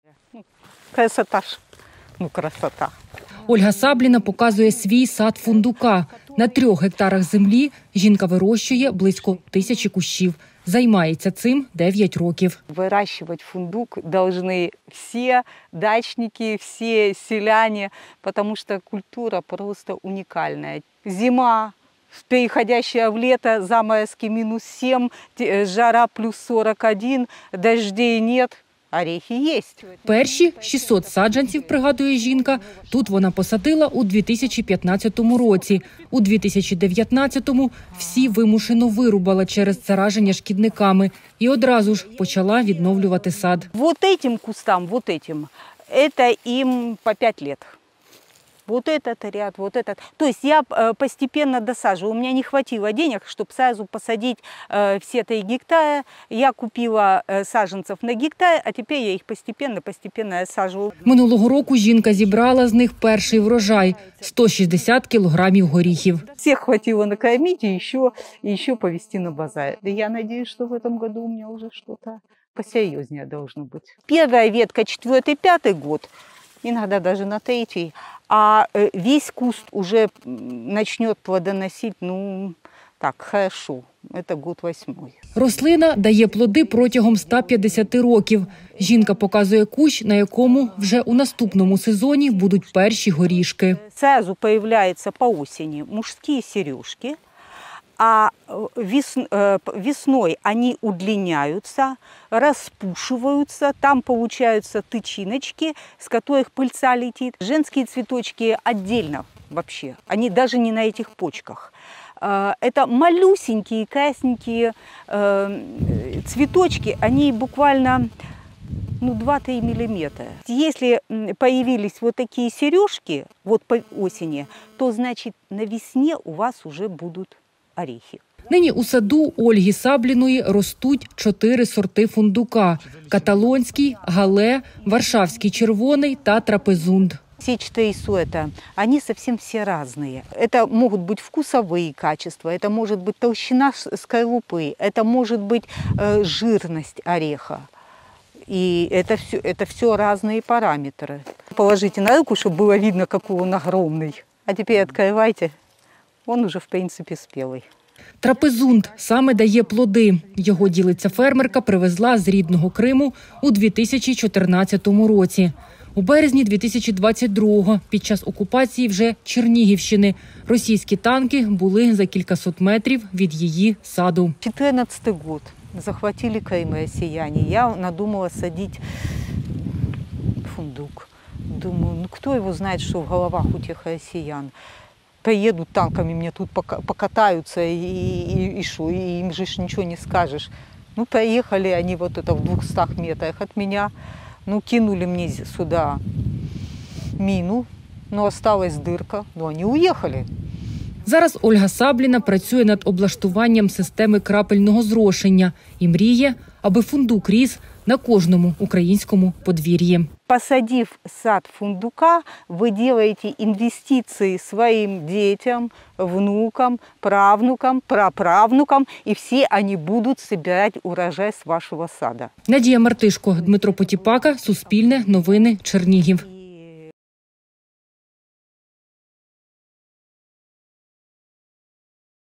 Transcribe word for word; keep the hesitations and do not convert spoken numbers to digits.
Красота ж. Ну, красота. Ольга Сабліна показує свій сад фундука. На трьох гектарах землі жінка вирощує близько тисячі кущів. Займається цим дев'ять років. Выращивать фундук должны все дачники, все селяне, потому что культура просто уникальная. Зима, переходящая в лето, заморозки минус семь, жара плюс сорок один, дождей нет. Орехи є. Перші шістсот саджанців, пригадує жінка, тут вона посадила у дві тисячі п'ятнадцятому році. У дві тисячі дев'ятнадцятому всі вимушено вирубала через зараження шкідниками і одразу ж почала відновлювати сад. Вот этим кустам, вот этим, это им по пять лет. Вот этот ряд, вот этот. То есть я постепенно досаживаю. У меня не хватило денег, чтобы сразу посадить э, все три гектара. Я купила э, саженцев на гектар, а теперь я их постепенно-постепенно саживаю. Минулого року жінка зібрала з них перший врожай – сто шістдесят кілограмів горіхів. Всех хватило накормить и еще, и еще повезти на базар. И я надеюсь, что в этом году у меня уже что-то посерьезнее должно быть. Первая ветка, четвертый, пятый год, иногда даже на третий. А весь куст уже начнет плодоносить, ну, так, хорошо. Это год восьмой. Рослина дає плоди протягом ста п'ятдесяти років. Жінка показує кущ, на якому вже у наступному сезоні будуть перші горішки. Сразу появляются по осени мужские сережки, а весной они удлиняются, распушиваются, там получаются тычиночки, с которых пыльца летит. Женские цветочки отдельно вообще, они даже не на этих почках. Это малюсенькие, красненькие цветочки, они буквально ну, два-три миллиметра. Если появились вот такие сережки вот по осени, то значит на весне у вас уже будут орехи. Нині у саду Ольги Сабліної ростуть чотири сорти фундука – каталонський, гале, варшавський червоний та трапезунд. Все четыре сорта, они совсем все разные. Это могут быть вкусовые качества, это может быть толщина скорлупы, это может быть э, жирность ореха. И это все, это все разные параметры. Положите на руку, чтобы было видно, какой он огромный. А теперь открывайте, он уже в принципе спелый. Трапезунд саме дає плоди. Його, ділиться фермерка, привезла з рідного Криму у дві тисячі чотирнадцятому році. У березні дві тисячі двадцять другого, під час окупації вже Чернігівщини, російські танки були за кількасот метрів від її саду. четырнадцатый год. Захватили Крым россияне. Я надумала садить фундук. Думаю, ну кто его знает, что в головах у тех россиян. Поедут танками, мне тут покатаются, и, и, и шо, и им же ничего не скажешь. Ну, поехали они вот это в двухстах метрах от меня, ну, кинули мне сюда мину, но осталась дырка, но они уехали. Зараз Ольга Сабліна працює над облаштуванням системи крапельного зрошення і мріє, аби фундук ріс на кожному українському подвір'ї. Посадив сад фундука, вы делаете инвестиции своим детям, внукам, правнукам, праправнукам, и все они будут собирать урожай с вашего сада. Надія Мартишко, Дмитро Потіпака, Суспільне, Новини, Чернігів.